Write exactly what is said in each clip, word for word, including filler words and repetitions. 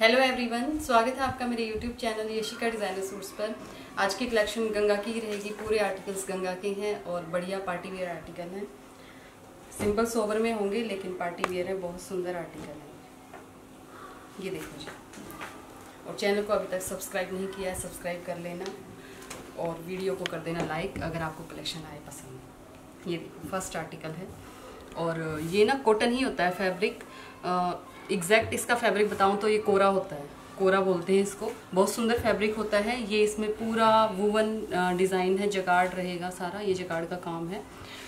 Hello everyone, स्वागत है आपका मेरे YouTube channel Yashika designer suits पर। आज की कलेक्शन गंगा की ही रहेगी। पूरे आर्टिकल्स गंगा के हैं और बढ़िया पार्टी वेयर आर्टिकल हैं। सिंपल सोबर में होंगे लेकिन पार्टी वेयर है। बहुत सुंदर आर्टिकल है, ये देखो जी। और चैनल को अभी तक सब्सक्राइब नहीं किया है, सब्सक्राइब कर लेना और वीडियो को कर देना लाइक अगर आपको कलेक्शन आए पसंद। ये देखो फर्स्ट आर्टिकल है और ये ना कॉटन ही होता है फैब्रिक। एग्जैक्ट इसका फैब्रिक बताऊं तो ये कोरा होता है, कोरा बोलते हैं इसको। बहुत सुंदर फैब्रिक होता है ये। इसमें पूरा वूवन डिज़ाइन है, जकार्ड रहेगा सारा, ये जकार्ड का काम है।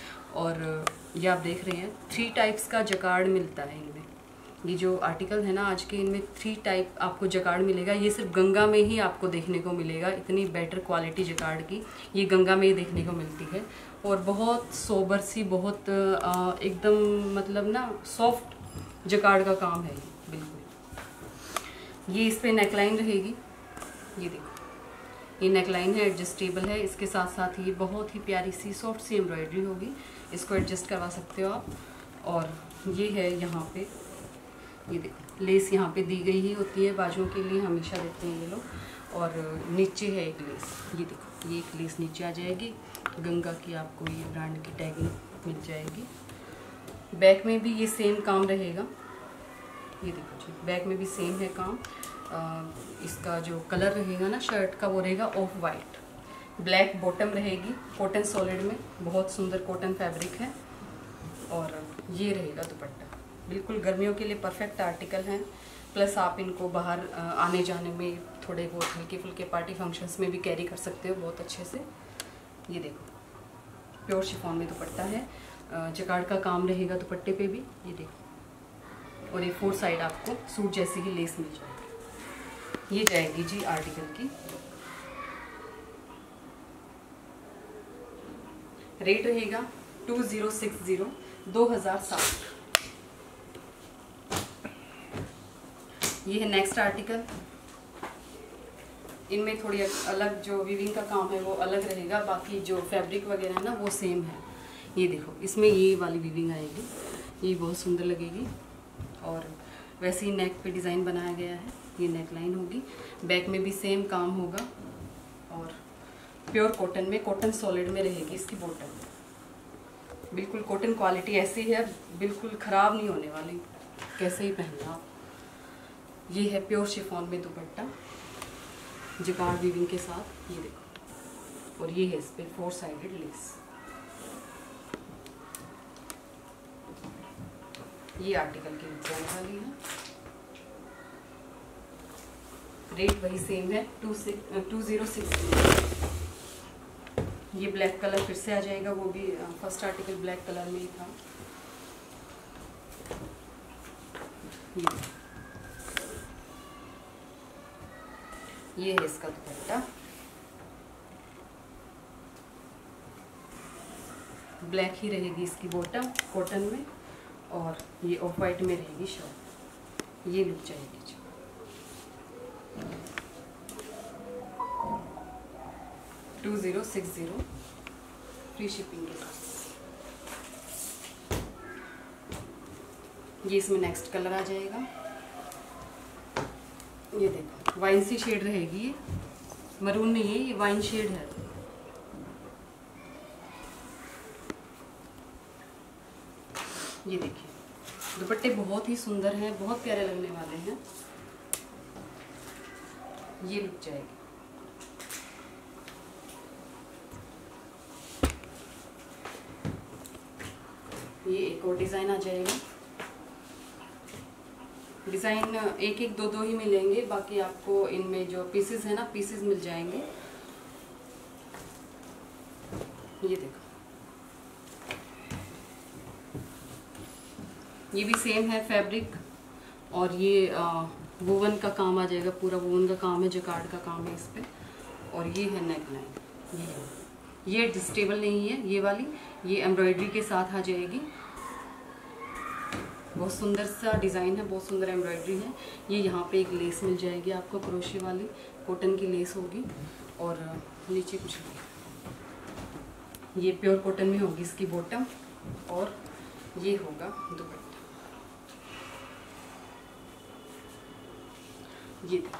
और ये आप देख रहे हैं थ्री टाइप्स का जकार्ड मिलता है इनमें। ये जो आर्टिकल है ना आज के, इनमें थ्री टाइप आपको जकार्ड मिलेगा। ये सिर्फ गंगा में ही आपको देखने को मिलेगा। इतनी बेटर क्वालिटी जकार्ड की ये गंगा में ही देखने को मिलती है। और बहुत सोबर सी, बहुत एकदम मतलब ना सॉफ्ट जकार्ड का काम है ये बिल्कुल। ये इस पे नेकलाइन रहेगी, ये देखो ये नेकलाइन है, एडजस्टेबल है। इसके साथ साथ ये बहुत ही प्यारी सी सॉफ्ट सी एम्ब्रॉयडरी होगी, इसको एडजस्ट करवा सकते हो आप। और ये है यहाँ पे, ये देखो लेस यहाँ पे दी गई ही होती है, बाजुओं के लिए हमेशा देते हैं ये लोग। और नीचे है एक लेस, ये देखो ये एक लेस नीचे आ जाएगी। गंगा की आपको ये ब्रांड की टैगिंग मिल जाएगी। बैक में भी ये सेम काम रहेगा, ये देखो जी बैक में भी सेम है काम। आ, इसका जो कलर रहेगा ना शर्ट का वो रहेगा ऑफ वाइट, ब्लैक बॉटम रहेगी, कॉटन सॉलिड में, बहुत सुंदर कॉटन फैब्रिक है। और ये रहेगा दुपट्टा, बिल्कुल गर्मियों के लिए परफेक्ट आर्टिकल है। प्लस आप इनको बाहर आने जाने में, थोड़े बहुत हल्के फुल्के पार्टी फंक्शंस में भी कैरी कर सकते हो बहुत अच्छे से। ये देखो प्योर शिफॉन में दुपट्टा है, जकार्ड का काम रहेगा दुपट्टे पे भी, ये देखो। और ये फोर साइड आपको सूट जैसी ही लेस मिल जाएगी। ये जाएगी जी आर्टिकल की। रेट रहेगा टू जीरो सिक्स जीरो दो हजार सात। ये है नेक्स्ट आर्टिकल। इनमें थोड़ी अलग जो वीविंग का काम है वो अलग रहेगा, बाकी जो फैब्रिक वगैरह है ना वो सेम है। ये देखो इसमें ये वाली वीविंग आएगी, ये बहुत सुंदर लगेगी। और वैसे ही नेक पे डिज़ाइन बनाया गया है, ये नेक लाइन होगी। बैक में भी सेम काम होगा और प्योर कॉटन में, कॉटन सॉलिड में रहेगी इसकी बॉटम। बिल्कुल कॉटन क्वालिटी ऐसी है, बिल्कुल ख़राब नहीं होने वाली, कैसे ही पहनना आप। ये है प्योर शिफॉन में दुपट्टा जकार्ड वीविंग के साथ, ये देखो। और ये है इस पर फोर साइडेड लेस। ये आर्टिकल की डिजाइन वाली है। रेट वही सेम है two six two zero six. ये ब्लैक कलर फिर से आ जाएगा, वो भी फर्स्ट आर्टिकल ब्लैक कलर में ही था। ये ये है इसका दुपट्टा, ब्लैक ही रहेगी इसकी बॉटम कॉटन में। और ये ऑफ वाइट में रहेगी शर्ट। ये लुक जाएगी जी। Two zero six zero free shipping के साथ। ये इसमें नेक्स्ट कलर आ जाएगा, ये देखो वाइन सी शेड रहेगी। ये मरून नहीं है, ये वाइन शेड है। ये देखिए दुपट्टे बहुत ही सुंदर हैं, बहुत प्यारे लगने वाले हैं। ये लुक जाएगी। ये एक और डिज़ाइन आ जाएगा। डिज़ाइन एक एक दो दो ही मिलेंगे, बाकी आपको इनमें जो पीसेस है ना पीसेस मिल जाएंगे। ये देखो ये भी सेम है फैब्रिक। और ये वूवन का काम आ जाएगा, पूरा वूवन का काम है, जकार्ड का काम है इस पे। और ये है नेक लाइन, ये है ये एडजस्टेबल नहीं है ये वाली, ये एम्ब्रॉयडरी के साथ आ जाएगी। बहुत सुंदर सा डिज़ाइन है, बहुत सुंदर एम्ब्रॉयडरी है। ये यहाँ पे एक लेस मिल जाएगी आपको, क्रोशे वाली कॉटन की लेस होगी। और नीचे कुछ ये प्योर कॉटन में होगी इसकी बॉटम। और ये होगा दुपट्टा। ये देखो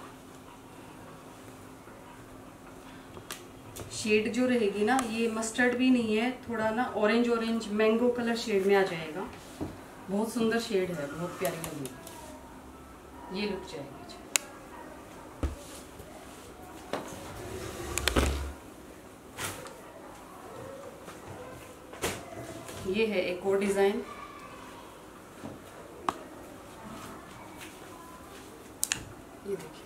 शेड जो रहेगी ना, ये मस्टर्ड भी नहीं है, थोड़ा ना orange orange mango colour shade में आ जाएगा। बहुत सुंदर शेड है, बहुत प्यारी लगेगी। ये लुक जाएगी। ये है एक और डिजाइन। ये देखिए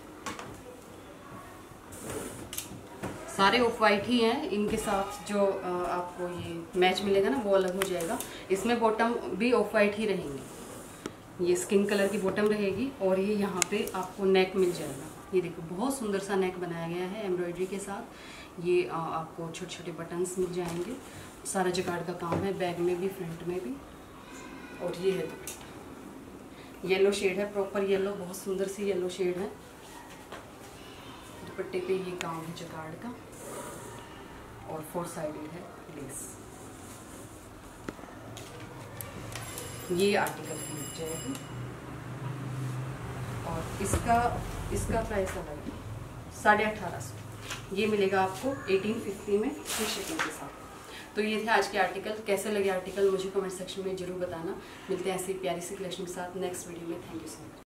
सारे ऑफ वाइट ही हैं, इनके साथ जो आपको ये मैच मिलेगा ना वो अलग हो जाएगा। इसमें बॉटम भी ऑफ वाइट ही रहेंगी, ये स्किन कलर की बॉटम रहेगी और ये यहाँ पे आपको नेक मिल जाएगा। ये देखो बहुत सुंदर सा नेक बनाया गया है एम्ब्रॉयडरी के साथ। ये आपको छोटे छोटे बटन्स मिल जाएंगे, सारा जगाड़ का काम है, बैक में भी फ्रंट में भी। और ये है दुपट्टा, येलो शेड है, प्रॉपर येलो, बहुत सुंदर सी येलो शेड है। दुपट्टे पे ये काम है जगाड़ का और फोर साइडेड है लेस। ये आर्टिकल की मिल जाएगी और इसका इसका प्राइस अलग है, साढ़े अठारह सौ। ये मिलेगा आपको एटीन फिफ्टी में फ्री शिपिंग के साथ। तो ये थे आज के आर्टिकल। कैसे लगे आर्टिकल मुझे कमेंट सेक्शन में जरूर बताना। मिलते हैं ऐसी प्यारी सी कलेक्शन के साथ नेक्स्ट वीडियो में। Thank you so much.